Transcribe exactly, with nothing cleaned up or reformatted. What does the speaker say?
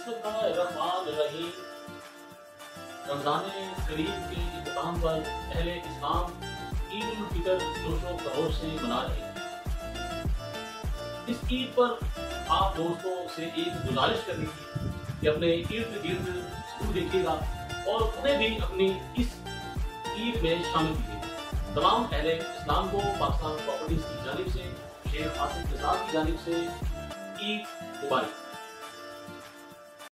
बिस्मिल्लाहिर्रहमानिर्रहीम। रमज़ान करीम के इख्तिताम पर अहले इस्लाम ईद उल फितर जोशो खरोश से मना रहे हैं। इस ईद पर आप दोस्तों से एक गुजारिश करनी थी कि अपने इर्द गिर्द जरूर देखिएगा और उन्हें भी अपनी इस ईद में शामिल कीजिएगा। तमाम अहले इस्लाम को पाकिस्तान प्रॉपर्टीज की जानिब से शेख आसिफ निसार की जानिब से ईद मुबारक।